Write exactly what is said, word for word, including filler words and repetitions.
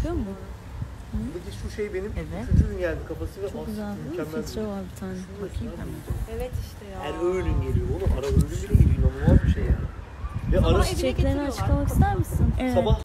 yapıyor mu? Buradaki şu şey benim Evet. üçüncü gün geldi kafası ve Çok güzel değil mi? mükemmel. Filtre var bir tane. Bakayım hemen. Evet işte ya. Her öğün geliyor oğlum. Ara öğün bile geliyor. İnanılmaz bir şey ya. Ve Sabah ara evine Çiçeklerini getiriyorlar. açıklamak ister misin? Evet. sabah